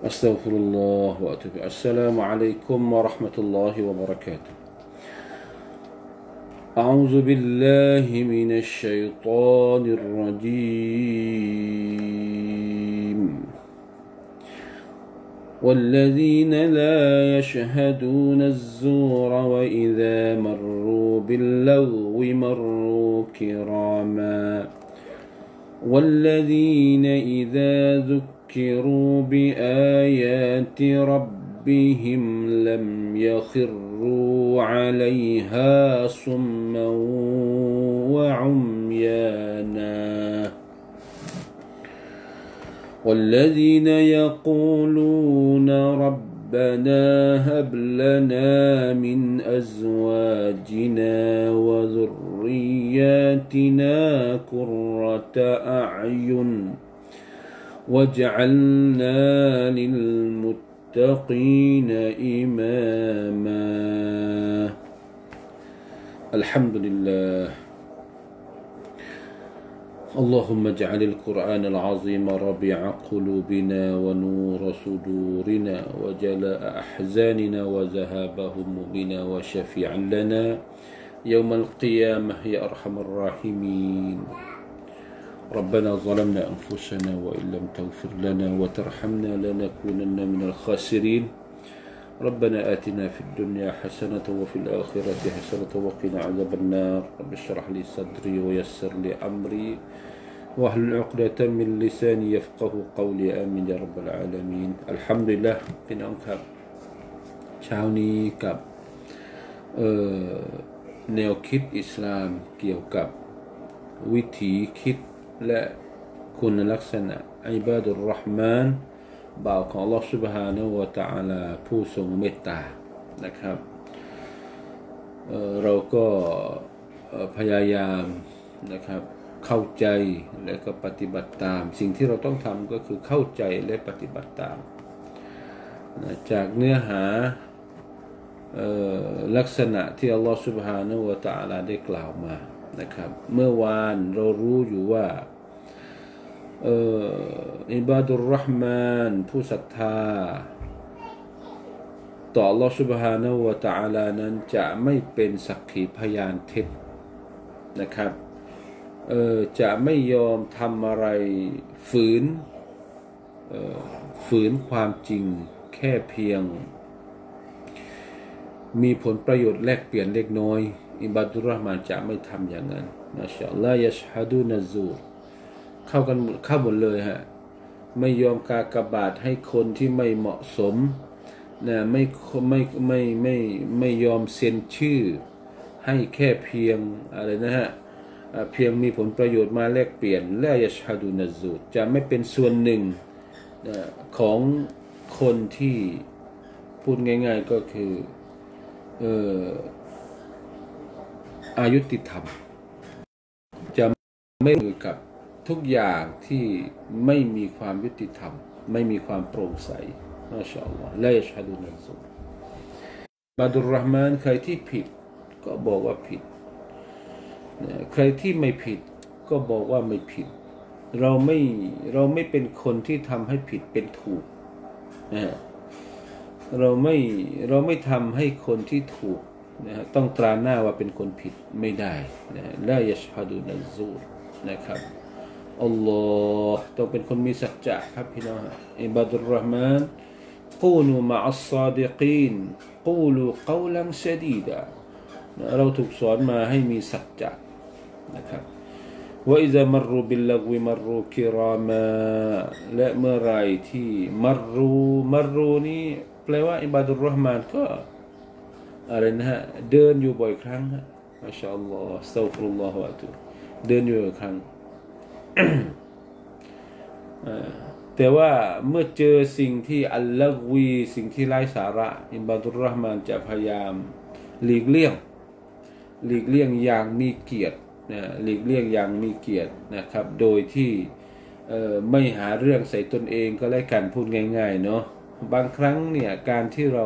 أستغفر الله وأتوب السلام عليكم ورحمة الله وبركاته أعوذ بالله من الشيطان الرجيم والذين لا يشهدون الزور وإذا مروا باللغو مروا كراما والذين إذا ذكروا بآيات ربهم لم يخروا عليها صما وعميانا والذين يقولون ربنا هب لنا من أزواجنا وذرياتنا قرة أعين واجعلنا للمتقين إماما الحمد لله اللهم اجعل القرآن العظيم ربيع قلوبنا ونور صدورنا وجلاء أحزاننا وذهاب همومنا وشفيعا لنا يوم القيامة يا أرحم الراحمين ربنا ظلمنا أنفسنا وإن لم تغفر لنا وترحمنا لنكونن من الخاسرين ربنا آتنا في الدنيا حسنة وفي الآخرة حسنة وقنا عذاب النار رب اشرح لي صدري ويسر لي أمري واحلل عقدة من لساني يفقه قولي آمين يا رب العالمين الحمد لله พี่น้องครับเช้านี้กับแนวคิดอิสลามเกี่ยวกับวิธีคิดและคุณลักษณะอิบาดุรเราะห์มานบ่าวของ Allah Subhanahu wa Ta'ala ผู้ทรงเมตตานะครับเราก็พยายามนะครับเข้าใจและก็ปฏิบัติตามสิ่งที่เราต้องทำก็คือเข้าใจและปฏิบัติตามจากเนื้อหาลักษณะที่ Allah Subhanahu wa Ta'ala ได้กล่าวมานะครับเมื่อวานเรารู้อยู่ว่าอิบาดุรเราะห์มานผู้ศรัทธาต่อ Allah Subhanahu wa Ta'ala นั้นจะไม่เป็นสักขีพยานเท็จนะครับจะไม่ยอมทำอะไรฝืนความจริงแค่เพียงมีผลประโยชน์แลกเปลี่ยนเล็กน้อยอิบาดุรเราะห์มานจะไม่ทำอย่างนั้นมาชาอัลลอฮ์ยัชฮะดูนะซูรเข้าหมดเลยฮะไม่ยอมกากบาทให้คนที่ไม่เหมาะสมนะไม่ยอมเซ็นชื่อให้แค่เพียงอะไรนะฮะเพียงมีผลประโยชน์มาแลกเปลี่ยนและยัชฮะดูนะซูรจะไม่เป็นส่วนหนึ่งของคนที่พูดง่ายๆก็คืออายุติธรรมจะไม่มือกับทุกอย่างที่ไม่มีความยุติธรรมไม่มีความโปร่งใสมาชาอัลลอฮ์ละยัชฮะดูนะซูรบาดุรเราะห์มานใครที่ผิดก็บอกว่าผิดใครที่ไม่ผิดก็บอกว่าไม่ผิดเราไม่เป็นคนที่ทำให้ผิดเป็นถูกนะเราไม่ทำให้คนที่ถูกนะต้องตราหน้าว่าเป็นคนผิดไม่ได้นะละยัชฮะดูนะซูรนะครับอัลลอฮ์ต้องเป็นคนมีสัจจะครับพี่น้องอิบาดุรเราะห์มานกูนูมะอัศศอดิกีนกูลูกอลันชะดีดะเราถูกสอนมาให้มีสัจจะนะครับว่าอิซามัรรูบิลลักวิมัรรูกิรามาและเมื่อไรที่มัรรูนี้แปลว่าอิบาดุรเราะห์มานก็อะไรนะฮะเดินอยู่บ่อยครั้งมาชาอัลลอฮ์อัสตัฆฟิรุลลอฮ์วะอะตูเดินอยู่บ่อยครั้งแต่ว่าเมื่อเจอสิ่งที่อัลลักวีสิ่งที่ไร้สาระอิบาดุรเราะห์มานจะพยายามหลีกเลี่ยงอย่างมีเกียรติหลีกเลี่ยงอย่างมีเกียรตินะครับโดยที่ไม่หาเรื่องใส่ตนเองก็แล้วกันพูดง่ายๆเนาะบางครั้งเนี่ยการที่เรา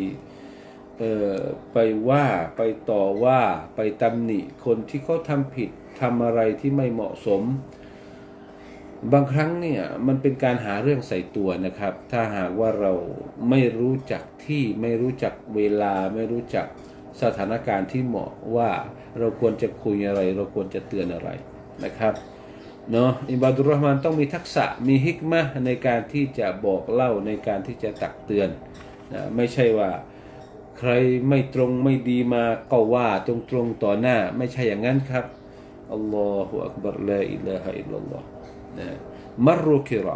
ไปว่าไปต่อว่าไปตำหนิคนที่เขาทำผิดทำอะไรที่ไม่เหมาะสมบางครั้งเนี่ยมันเป็นการหาเรื่องใส่ตัวนะครับถ้าหากว่าเราไม่รู้จักที่ไม่รู้จักเวลาไม่รู้จักสถานการณ์ที่เหมาะว่าเราควรจะคุยอะไรเราควรจะเตือนอะไรนะครับเนาะอิบาดุรเราะห์มานต้องมีทักษะมีฮิกมะห์ในการที่จะบอกเล่าในการที่จะตักเตือนนะไม่ใช่ว่าใครไม่ตรงไม่ดีมาก็ว่าตรงๆต่อหน้าไม่ใช่อย่างนั้นครับอัลลอฮฺอักบัรลาอิลาฮะอิลลัลลอฮ์มรรุกิราม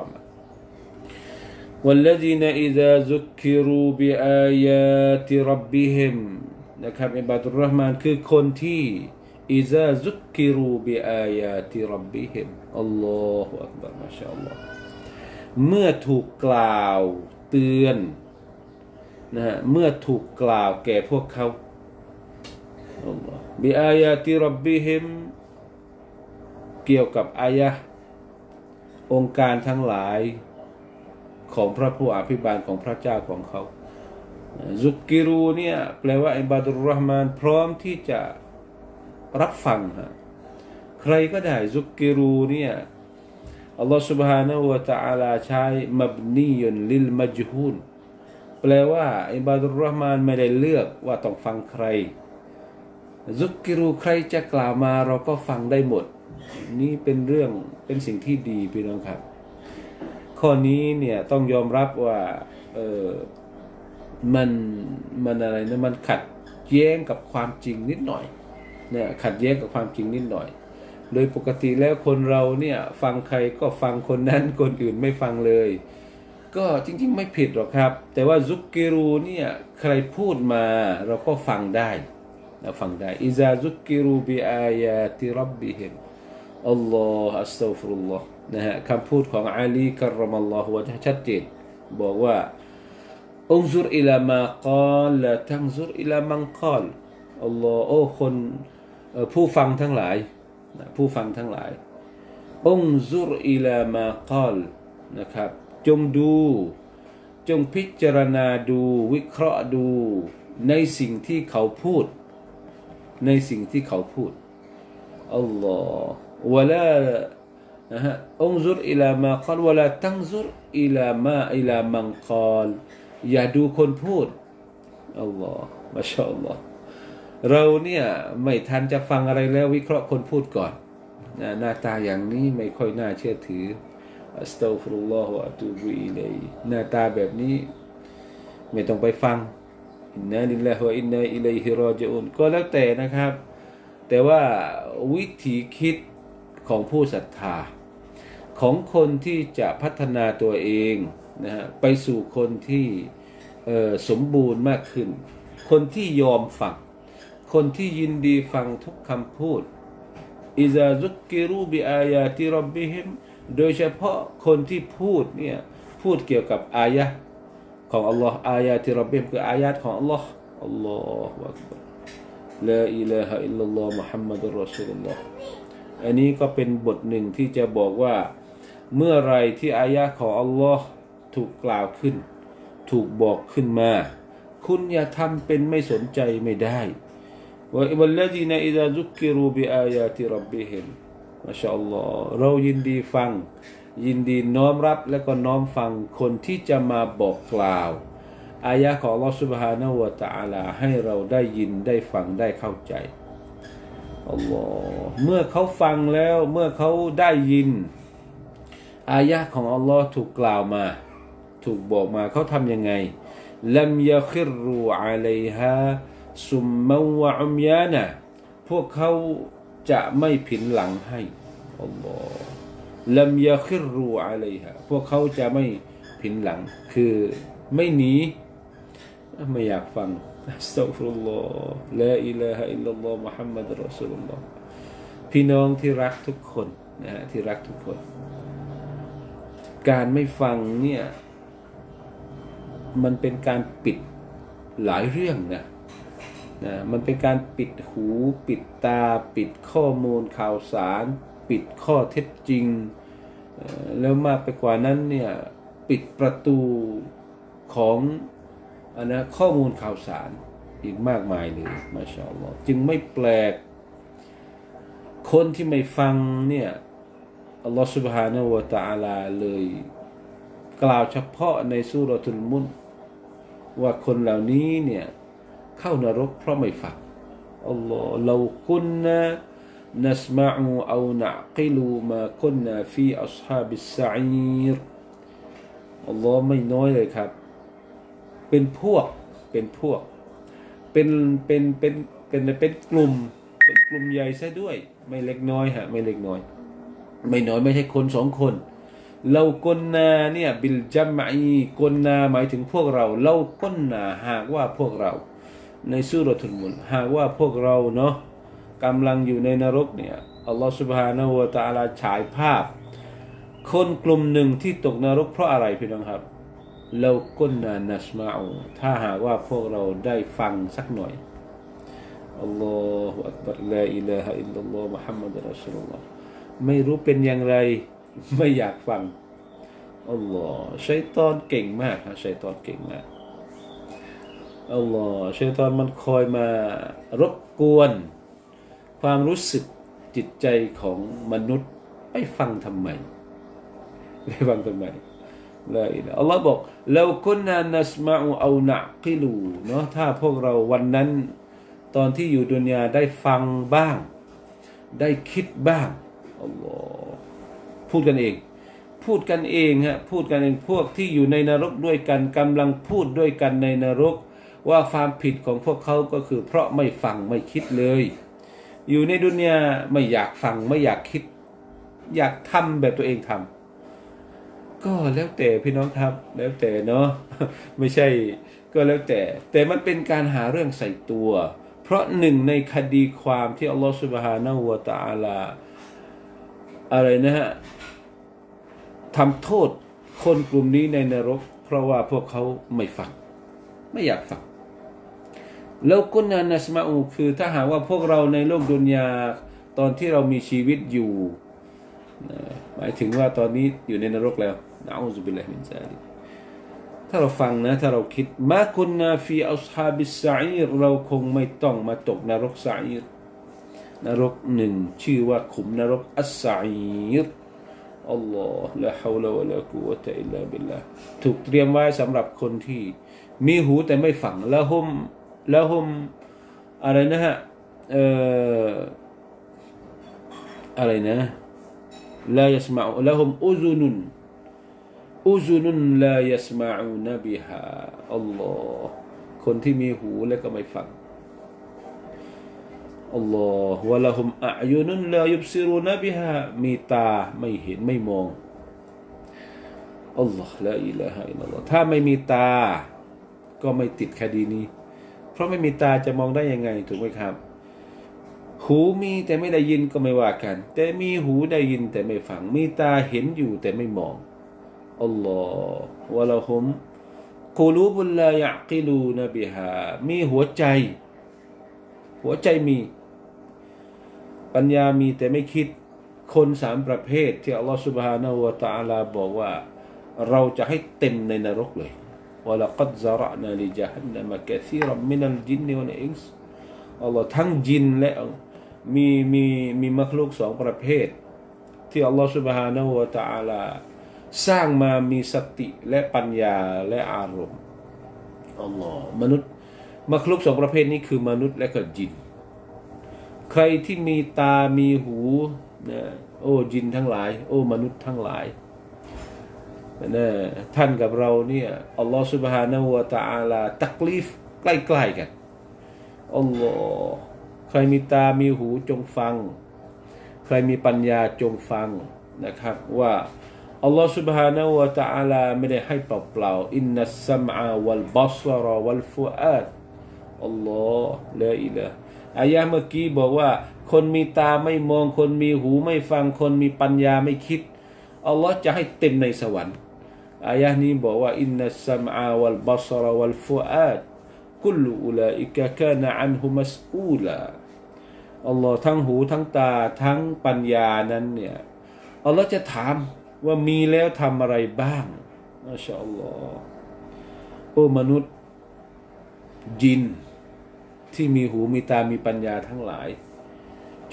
والذين إذا ذكروا بآيات ربهم นะครับอิบาดุรเราะห์มานคือคนที่อิซาซุกกิรูบิอายาติร็อบบิฮิมอัลลอฮฺอักบัรมาชาอัลลอฮ์เมื่อถูกกล่าวเตือนนะฮะเมื่อถูกกล่าวแก่พวกเขาอัลลอฮ์บิอายาติร็อบบิฮิมเกี่ยวกับอายะห์องค์การทั้งหลายของพระผู้อภิบาลของพระเจ้าของเขาซุกกิรูเนี่ยแปลว่าอิบาดุรเราะห์มานพร้อมที่จะรับฟังใครก็ได้ซุกกิรูเนี่ยอัลลอฮฺ سبحانه และ تعالى ใช้มับนียุนลิลมัจฮูลแปลว่าอิบาดุรเราะห์มานไม่ได้เลือกว่าต้องฟังใครซุกกิรูใครจะกล่าวมาเราก็ฟังได้หมดนี่เป็นสิ่งที่ดีพี่น้องครับข้อนี้เนี่ยต้องยอมรับว่ามันอะไรนะมันขัดแย้งกับความจริงนิดหน่อยเนี่ยขัดแย้งกับความจริงนิดหน่อยโดยปกติแล้วคนเราเนี่ยฟังใครก็ฟังคนนั้นคนอื่นไม่ฟังเลยก็จริงๆไม่ผิดหรอกครับแต่ว่าซุกกิรูเนี่ยใครพูดมาเราก็ฟังได้อิซาซุกกิรูบิอายาติร็อบบิฮิมอัลลอฮฺอัสตัฆฟิรุลลอฮ์นะฮะคำพูดของอาลีกัรรอมัลลอฮุวะชัดเจนบอกว่าอุนซุรอิลามากาลละตังซุรอิลามันกาลอัลลอฮ์โอ้คนผู้ฟังทั้งหลายอุนซุรอิลามากาลนะครับจงพิจารณาดูวิเคราะห์ดูในสิ่งที่เขาพูดอัลลอฮ์วะลาอุนซุรอิลามากาลวะลาตังซุรอิลามันกาลอย่าดูคนพูดอัลลอฮ์มาชาอัลลอฮ์เราเนี่ยไม่ทันจะฟังอะไรแล้ววิเคราะห์คนพูดก่อนหน้าตาอย่างนี้ไม่ค่อยน่าเชื่อถืออัสตัฆฟิรุลลอฮฺวะอะตูบุอิลัยฮิหน้าตาแบบนี้ไม่ต้องไปฟังอินนาลิลลาฮิวะอินนาอิลัยฮิรอญิอูนก็แล้วแต่นะครับแต่ว่าวิธีคิดของผู้ศรัทธาของคนที่จะพัฒนาตัวเองนะฮะไปสู่คนที่สมบูรณ์มากขึ้นคนที่ยอมฟังคนที่ยินดีฟังทุกคำพูดอิซาซุกกิรูบิอายาติร็อบบิฮิมโดยเฉพาะคนที่พูดเนี่ยพูดเกี่ยวกับอายะห์ของอัลลอฮ์อายาติร็อบบิฮิมคืออายะห์ของอัลลอฮ์อัลลอฮฺอักบัรลาอิลาฮะอิลลัลลอฮ์มุฮัมมัดุรรอซูลุลลอฮ์อันนี้ก็เป็นบทหนึ่งที่จะบอกว่าเมื่อไรที่อายะห์ของอัลลอฮ์ถูกกล่าวขึ้นถูกบอกขึ้นมาคุณอย่าทำเป็นไม่สนใจไม่ได้والذين إذا ذكروا بآيات ربهم มาชาอัลลอฮ์เรายินดีฟังยินดีน้อมรับและก็น้อมฟังคนที่จะมาบอกกล่าวอายะห์ของอัลลอฮ์ سبحانه และ تعالى ให้เราได้ยินได้ฟังได้เข้าใจอัลลอฮ์เมื่อเขาฟังแล้วเมื่อเขาได้ยินอายะห์ของอัลลอฮ์ถูกกล่าวมาถูกบอกมาเขาทำยังไงลัมยะคิรูอะลัยฮาซุมมะวะอุมยานะพวกเขาจะไม่ผินหลังให้อัลลอฮ์ลัมยะคิรูอะลัยฮาพวกเขาจะไม่ผินหลังคือไม่หนีไม่อยากฟังอัสตัฆฟิรุลลอฮ์ลาอิลาฮะอิลลัลลอฮ์มุฮัมมัดุรรอซูลุลลอฮ์พี่น้องที่รักทุกคนนะฮะที่รักทุกคนการไม่ฟังเนี่ยมันเป็นการปิดหลายเรื่องนะมันเป็นการปิดหูปิดตาปิดข้อมูลข่าวสารปิดข้อเท็จจริงแล้วมากไปกว่านั้นเนี่ยปิดประตูของข้อมูลข่าวสารอีกมากมายเลยมาชาอัลลอฮ์จึงไม่แปลกคนที่ไม่ฟังเนี่ยอัลลอฮฺ سبحانه และ تعالى เลยกล่าวเฉพาะในซูเราะตุลมุลกว่าคนเหล่านี้เนี่ยเข้านรกเพราะไม่ฟังอัลลอฮ์เราคุนนะนัสมาอูเอานะกิลูมาคุนนะฟีอัศฮาบิสซะอีรอัลลอฮ์ไม่น้อยเลยครับเป็นพวกเป็นกลุ่มใหญ่ซะด้วยไม่เล็กน้อยฮะไม่เล็กน้อยไม่น้อยไม่ใช่คนสองคนเรากนนาเนี่ยบิลจัมอีกนนาหมายถึงพวกเราเรากนนาหากว่าพวกเราในซูเราะตุลมุลกหากว่าพวกเราเนาะกำลังอยู่ในนรกเนี่ยอัลลอฮฺ سبحانه และ تعالى ฉายภาพคนกลุ่มหนึ่งที่ตกนรกเพราะอะไรพี่น้องครับเรากนนานัสมาอูถ้าหากว่าพวกเราได้ฟังสักหน่อยอัลลอฮฺอักบัรลาอิลาฮะอิลลัลลอฮฺมุฮัมมัดรอซูลุลลอฮฺไม่รู้เป็นอย่างไรไม่อยากฟังอัลลอฮฺชัยฏอนเก่งมากฮะชัยฏอนเก่งมากอัลลอฮฺชัยฏอนมันคอยมารบกวนความรู้สึกจิตใจของมนุษย์ไปฟังทำไมละอิละอัลลอฮ์บอกเราคุนนานัสมาอูเอานะกิลูเนาะถ้าพวกเราวันนั้นตอนที่อยู่ดุนยาได้ฟังบ้างได้คิดบ้างอัลลอฮ์พูดกันเองฮะพูดกันเองพวกที่อยู่ในนรกด้วยกันกำลังพูดด้วยกันในนรกว่าความผิดของพวกเขาก็คือเพราะไม่ฟังไม่คิดเลยอยู่ในดุนยาไม่อยากฟังไม่อยากคิดอยากทำแบบตัวเองทำก็แล้วแต่พี่น้องครับแล้วแต่เนาะไม่ใช่ก็แล้วแต่มันเป็นการหาเรื่องใส่ตัวเพราะหนึ่งในคดีความที่อัลลอฮฺ سبحانه และ تعالى อะไรนะฮะทำโทษคนกลุ่มนี้ในนรกเพราะว่าพวกเขาไม่ฟังไม่อยากฟังแล้วกุนนานัสมาอูคือถ้าหากว่าพวกเราในโลกดุนยาตอนที่เรามีชีวิตอยู่หมายถึงว่าตอนนี้อยู่ในนรกแล้วนะอูซุบิลลาฮิมินซาลิกถ้าเราฟังนะถ้าเราคิดมาคุนนาฟีอัศฮาบิสซะอีรเราคงไม่ต้องมาตกนรกซะอีรนรกหนึ่งชื่อว่าขุมนรกอัสซะอีรอัลลอฮ์ลาฮาวลาวะลากุวะตะอิลลาบิลลาห์ถูกเตรียมไว้สำหรับคนที่มีหูแต่ไม่ฟังละฮุมอะไรนะฮะอะไรนะลายัสมะอูละฮุมอุซุนุนลายัสมะอูนบิฮาอัลลอฮ์คนที่มีหูและก็ไม่ฟังอัลลอฮ์วะละฮุมอะอยุนุนลายุบซิรูนบิฮามีตาไม่เห็นไม่มองอัลลอฮ์ลาอิลาฮะอิลลัลลอฮ์ถ้าไม่มีตาก็ไม่ติดคดีนี้เพราะไม่มีตาจะมองได้ยังไงถูกไหมครับหูมีแต่ไม่ได้ยินก็ไม่ว่ากันแต่มีหูได้ยินแต่ไม่ฟังมีตาเห็นอยู่แต่ไม่มองอัลลอฮ์วะละฮุมกุลูบุลลายะกิลูนบิฮามีหัวใจมีปัญญามีแต่ไม่คิดคนสามประเภทที่อัลลอฮฺ سبحانه และ تعالى บอกว่าเราจะให้เต็มในนรกเลยวะละกัดซะเราะนาลิญะฮันนัมกะซีรัมมินัลญินวัลอินส์อัลลอฮ์ทั้งจินและมีมัคลุกสองประเภทที่อัลลอฮฺ سبحانه และ تعالى สร้างมามีสติและปัญญาและอารมณ์อัลลอฮ์มนุษย์มัคลุกสองประเภทนี้คือมนุษย์และก็จินใครที่มีตามีหูนะโอ้จินทั้งหลายโอ้มนุษย์ทั้งหลายนะท่านกับเราเนี่ยอัลลอฮฺ سبحانه และ تعالى ตักลีฟใกล้ๆกันอัลลอฮ์ใครมีตามีหูจงฟังใครมีปัญญาจงฟังนะครับว่าอัลลอฮฺ سبحانه และ تعالى ไม่ได้ให้เปล่าๆอินนัสซัมอาวัลบัศรวัลฟุอาดอัลลอฮ์ลาอิลาฮ์อายะเมื่อกี้บอกว่าคนมีตาไม่มองคนมีหูไม่ฟังคนมีปัญญาไม่คิดอัลลอฮ์จะให้เต็มในสวรรค์อายะนี้บอกว่าอินนัสซัมอาวัลบัศรวัลฟุอาดกุลอุลาอิกะกานะอันฮุมัสอูลาอัลลอฮ์ทั้งหูทั้งตาทั้งปัญญานั้นเนี่ยอัลลอฮ์จะถามว่ามีแล้วทำอะไรบ้างมาชาอัลลอฮ์โอ้มนุษย์จินที่มีหูมีตามีปัญญาทั้งหลายจ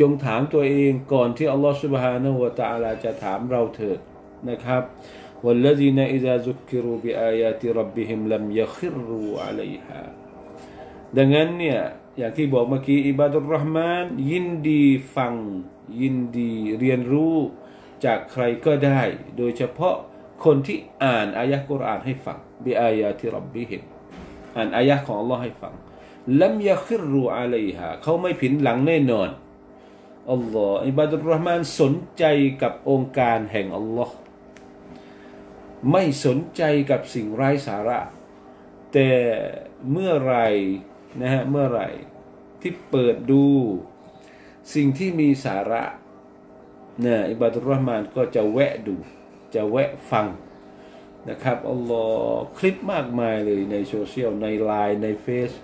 จงถามตัวเองก่อนที่อัลลอฮฺ سبحانه และ تعالى จะถามเราเถิดนะครับ والذين إذا ذكروا بآيات ربهم لم يخروا عليها ดังนั้นเนี่ยอย่างที่บอกเมื่อกี้อิบาดุรเราะห์มานยินดีฟังยินดีเรียนรู้จากใครก็ได้โดยเฉพาะคนที่อ่านอายะห์กุรอานให้ฟังบิอายาติร็อบบิฮิมอ่านอายะห์ของอัลลอฮ์ให้ฟังลัมยะคิรูอะลัยฮาเขาไม่ผินหลังแน่นอนอัลลอฮ์อิบาดุรเราะห์มานสนใจกับองค์การแห่งอัลลอฮ์ไม่สนใจกับสิ่งไร้สาระแต่เมื่อไรนะฮะเมื่อไรที่เปิดดูสิ่งที่มีสาระนะอิบาดุรเราะห์มานก็จะแวะดูจะแวะฟังนะครับอัลลอฮ์คลิปมากมายเลยในโซเชียลในไลน์ใน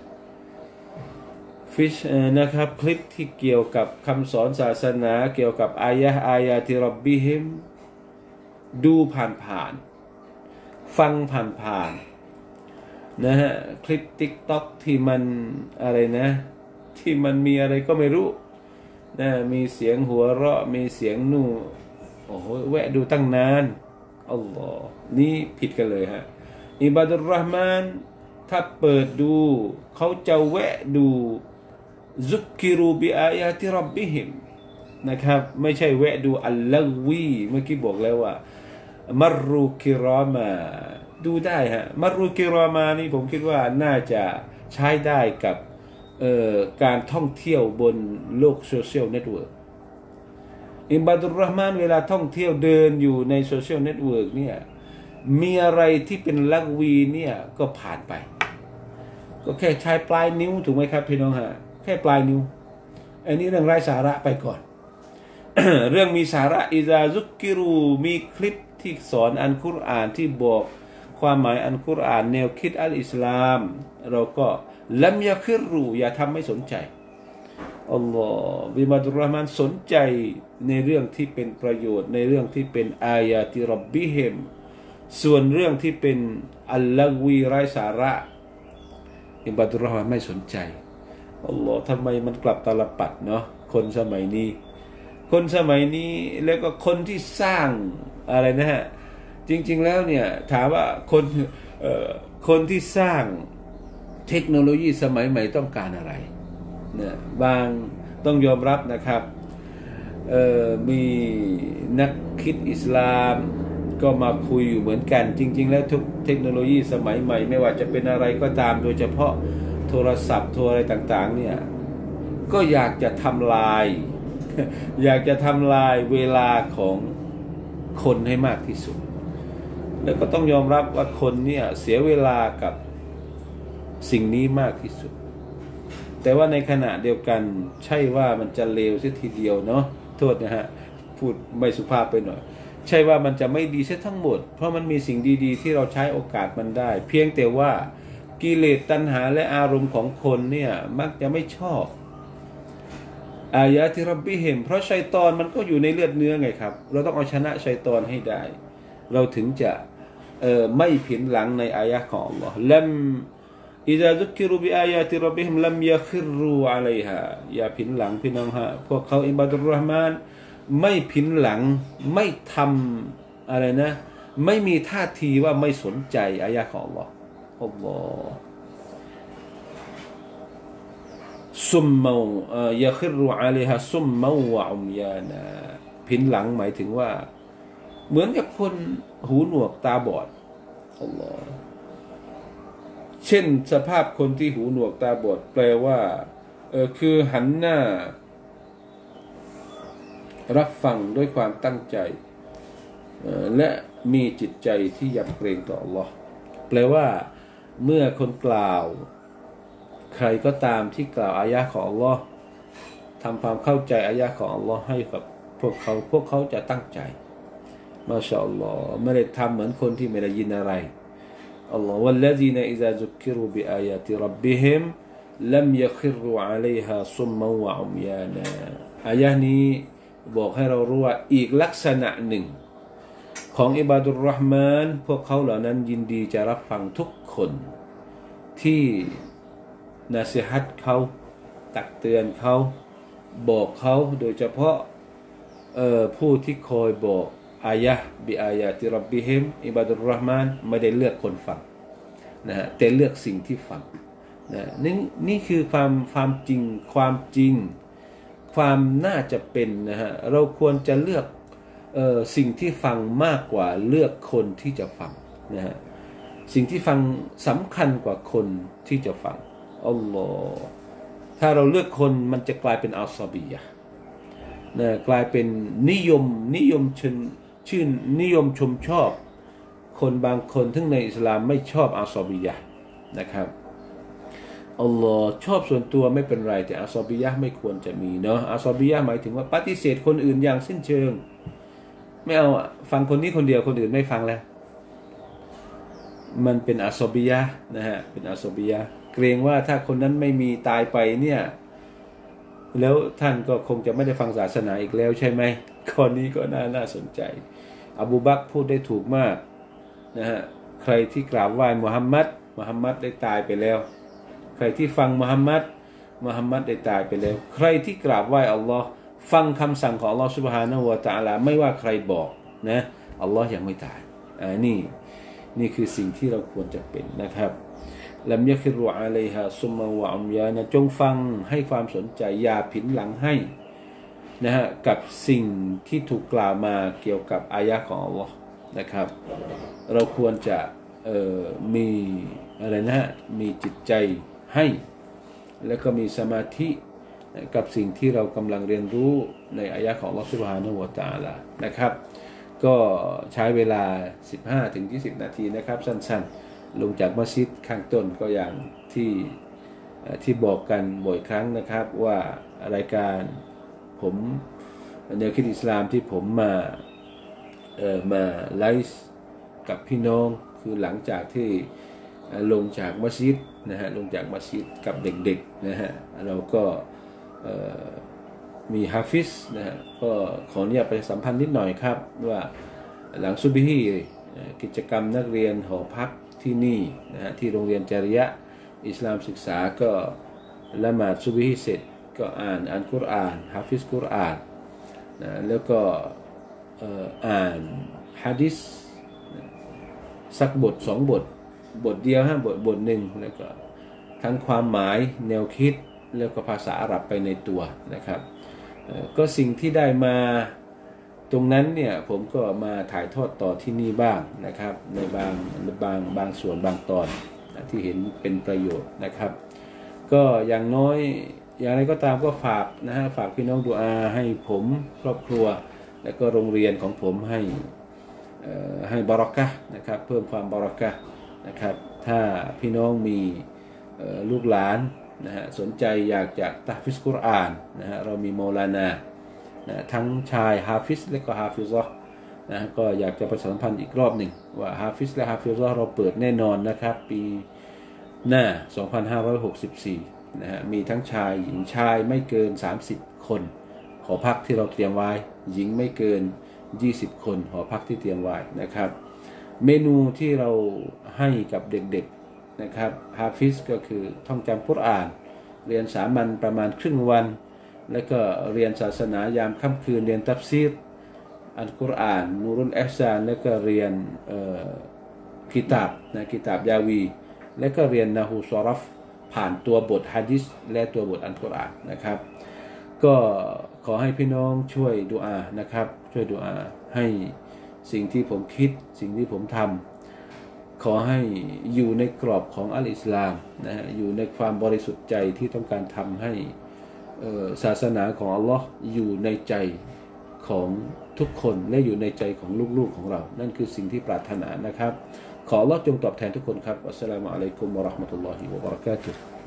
ฟิชนะครับคลิปที่เกี่ยวกับคำสอนศาสนาเกี่ยวกับอายะที่ร็อบบิฮิมดูผ่านฟังผ่านนะฮะคลิป TikTok ที่มันอะไรนะที่มันมีอะไรก็ไม่รู้นะมีเสียงหัวเราะมีเสียงนู่โอ้โหแวะดูตั้งนานอัลลอฮ์นี่ผิดกันเลยฮะอิบาดุรเราะห์มานถ้าเปิดดูเขาจะแวะดูซุกกิรูบิอายาติร็อบบิฮิมนะครับไม่ใช่แวะดูอัลลอวีเมื่อกี้บอกแล้วว่ามัรรูกิรอมาดูได้ฮะมัรรูกิรอมานี่ผมคิดว่าน่าจะใช้ได้กับการท่องเที่ยวบนโลกโซเชียลเน็ตเวิร์กอิบาดุรเราะห์มานเวลาท่องเที่ยวเดินอยู่ในโซเชียลเน็ตเวิร์กเนี่ยมีอะไรที่เป็นลักวีเนี่ยก็ผ่านไปก็แค่ใช้ปลายนิ้วถูกไหมครับพี่น้องฮะแค่ปลายนิ้วอันนี้เรื่องไร้สาระไปก่อน เรื่องมีสาระอิซาซุกกิรูมีคลิปที่สอนอัลกุรอานที่บอกความหมายอัลกุรอานแนวคิดอัลอิสลามเราก็ลัมยะคิรูอย่าทำไม่สนใจอัลลอฮฺบิมาดุรเราะห์มานสนใจในเรื่องที่เป็นประโยชน์ในเรื่องที่เป็นอายาติร็อบบิฮิมส่วนเรื่องที่เป็นอัลลอวีไร้สาระอิบาดุรเราะห์มานไม่สนใจอัลลอฮฺทำไมมันกลับตาลปัดเนาะคนสมัยนี้แล้วก็คนที่สร้างอะไรนะฮะจริงๆแล้วเนี่ยถามว่าคนที่สร้างเทคโนโลยีสมัยใหม่ต้องการอะไรเนี่ยบางต้องยอมรับนะครับมีนักคิดอิสลามก็มาคุยอยู่เหมือนกันจริงๆแล้วทุกเทคโนโลยีสมัยใหม่ไม่ว่าจะเป็นอะไรก็ตามโดยเฉพาะโทรศัพท์โทรอะไรต่างๆเนี่ยก็อยากจะทำลายเวลาของคนให้มากที่สุดแล้วก็ต้องยอมรับว่าคนเนี่ยเสียเวลากับสิ่งนี้มากที่สุดแต่ว่าในขณะเดียวกันใช่ว่ามันจะเลวเสียทีเดียวเนาะโทษนะฮะพูดไม่สุภาพไปหน่อยใช่ว่ามันจะไม่ดีเสียทั้งหมดเพราะมันมีสิ่งดีๆที่เราใช้โอกาสมันได้เพียงแต่ว่ากิเลสตัณหาและอารมณ์ของคนเนี่ยมักจะไม่ชอบอายะที่ร็อบบิฮิมเพราะชัยฏอนมันก็อยู่ในเลือดเนื้อไงครับเราต้องเอาชนะชัยฏอนให้ได้เราถึงจะไม่ผินหลังในอายะของอัลลอฮ์ลัมอิซาซุกิรูบิอายาติร็อบบิฮิมลัมยะคิรูอะลัยฮาอย่าผินหลังพี่น้องฮะพวกเขาอิบาดุรเราะห์มานไม่ผินหลังไม่ทำอะไรนะไม่มีท่าทีว่าไม่สนใจอายะของอัลลอฮ์อัลลอฮ์ซุมมายะคิรูอะลัยฮาซุมมาวะอุมยานาผินหลังหมายถึงว่าเหมือนกับคนหูหนวกตาบอดอัลลอฮ์เช่นสภาพคนที่หูหนวกตาบอดแปลว่าคือหันหน้ารับฟังด้วยความตั้งใจและมีจิตใจที่ยำเกรงต่ออัลลอฮ์แปลว่าเมื่อคนกล่าวใครก็ตามที่กล่าวอายะห์ของอัลลอฮ์ทำความเข้าใจอายะห์ของอัลลอฮ์ให้กับพวกเขาจะตั้งใจมาชาอัลลอฮ์ไม่ได้ทำเหมือนคนที่ไม่ได้ยินอะไรอัลลอฮ์วัลลซีนอิซาซุกิรูบิอายาติร็อบบิฮิมลัมยะคิรูอะลัยฮาซุมมาวะอุมยานาอายะห์นี้บอกให้เรารู้ว่าอีกลักษณะหนึ่งของอิบาดุรเราะห์มานพวกเขาเหล่านั้นยินดีจะรับฟังทุกคนที่นาซีฮัตเขาตักเตือนเขาบอกเขาโดยเฉพาะผู้ที่คอยบอกอายะบิอายะติรับบิฮิมอิบาดุรเราะห์มานไม่ได้เลือกคนฟังนะฮะแต่เลือกสิ่งที่ฟังนะนี่คือความจริงความน่าจะเป็นนะฮะเราควรจะเลือกสิ่งที่ฟังมากกว่าเลือกคนที่จะฟังนะฮะสิ่งที่ฟังสำคัญกว่าคนที่จะฟังอัลลอฮ์ถ้าเราเลือกคนมันจะกลายเป็นอัลซอบียะห์นะกลายเป็นนิยมชื่นนิยมชมชอบคนบางคนทั้งในอิสลามไม่ชอบอัลซอบียะห์นะครับอัลลอฮ์ชอบส่วนตัวไม่เป็นไรแต่อัลซอบียะห์ไม่ควรจะมีเนาะอัลซอบียะห์หมายถึงว่าปฏิเสธคนอื่นอย่างสิ้นเชิงไม่เอาฟังคนนี้คนเดียวคนอื่นไม่ฟังแล้วมันเป็นอัลซอบียะห์นะฮะเป็นอัลซอบียะห์เกรงว่าถ้าคนนั้นไม่มีตายไปเนี่ยแล้วท่านก็คงจะไม่ได้ฟังศาสนาอีกแล้วใช่ไหมข้อนี้ก็น่าสนใจอบูบักรพูดได้ถูกมากนะฮะใครที่กราบไหว้มุฮัมมัดได้ตายไปแล้วใครที่ฟังมุฮัมมัดได้ตายไปแล้วใครที่กราบไหว้อัลลอฮ์ฟังคำสั่งของอัลลอฮ์ซุบฮานะฮูวะตะอาลาไม่ว่าใครบอกนะอัลลอฮ์ยังไม่ตายนี่คือสิ่งที่เราควรจะเป็นนะครับลัมยะคิรุอะลัยฮาซุมมาวะอุมยานะจงฟังให้ความสนใจอย่าผินหลังให้นะฮะกับสิ่งที่ถูกกล่าวมาเกี่ยวกับอายะห์ของอัลลอฮ์นะครับเราควรจะมีอะไรนะฮะมีจิตใจให้แล้วก็มีสมาธิกับสิ่งที่เรากำลังเรียนรู้ในอายะห์ของอัลลอฮ์ซุบฮานะฮูวะตะอาลานะครับก็ใช้เวลา 15-20 นาทีนะครับสั้นๆลงจากมัสยิดข้างต้นก็อย่างที่บอกกันบ่อยครั้งนะครับว่ารายการผมแนวคิดอิสลามที่ผมมาไลฟ์กับพี่น้องคือหลังจากที่ลงจากมัสยิดนะฮะลงจากมัสยิดกับเด็กๆนะฮะเราก็มีฮาฟิซนะฮะก็ขออนุญาตไปสัมพันธ์นิดหน่อยครับว่าหลังซุบฮีกิจกรรมนักเรียนหอพักที่นี่นะฮะที่โรงเรียนจาริยะห์อิสลามศึกษาก็ละหมาดซุบฮีเสร็จก็อ่านกุรอานฮาฟิซกุรอานนะแล้วก็อ่านฮะดิษสักบท2 บทเดียวบทหนึ่งแล้วก็ทั้งความหมายแนวคิดแล้วก็ภาษาอาหรับไปในตัวนะครับก็สิ่งที่ได้มาตรงนั้นเนี่ยผมก็มาถ่ายทอดต่อที่นี่บ้างนะครับในบางส่วนบางตอนที่เห็นเป็นประโยชน์นะครับก็อย่างน้อยอย่างไรก็ตามก็ฝากนะฮะฝากพี่น้องดุอาให้ผมครอบครัวและก็โรงเรียนของผมให้บารอกะห์นะครับเพิ่มความบารอกะห์นะครับถ้าพี่น้องมีลูกหลานนะฮะสนใจอยากจะตะฟิซกุรอานนะฮะเรามีมอลานานะทั้งชายฮาฟิซและก็ฮาฟิซะห์นะก็อยากจะประชาสัมพันธ์อีกรอบหนึ่งว่าฮาฟิซและฮาฟิซะห์เราเปิดแน่นอนนะครับปีหน้า2564นะฮะมีทั้งชายหญิงชายไม่เกิน30 คนหอพักที่เราเตรียมไว้หญิงไม่เกิน20 คนหอพักที่เตรียมไว้นะครับเมนูที่เราให้กับเด็กๆนะครับฮาฟิซก็คือท่องจำกุรอานเรียนสามัญประมาณครึ่งวันแล้วก็เรียนศาสนายามค่ำคืนเรียนตัฟซีรอัลกุรอานนูรุลอิห์ซานแล้วก็เรียนกิตาบยาวีแล้วก็เรียนนะฮูซอรฟผ่านตัวบทฮะดิษและตัวบทอัลกุรอานนะครับก็ขอให้พี่น้องช่วยดุอานะครับช่วยดุอาให้สิ่งที่ผมคิดสิ่งที่ผมทำขอให้อยู่ในกรอบของอัลอิสลามนะฮะอยู่ในความบริสุทธิ์ใจที่ต้องการทำให้ศาสนาของอัลลอฮ์อยู่ในใจของทุกคนและอยู่ในใจของลูกๆของเรานั่นคือสิ่งที่ปรารถนานะครับขออัลลอฮ์จงตอบแทนทุกคนครับอัสสลามุอะลัยกุมวะเราะห์มะตุลลอฮิวะบะเราะกาตุฮ์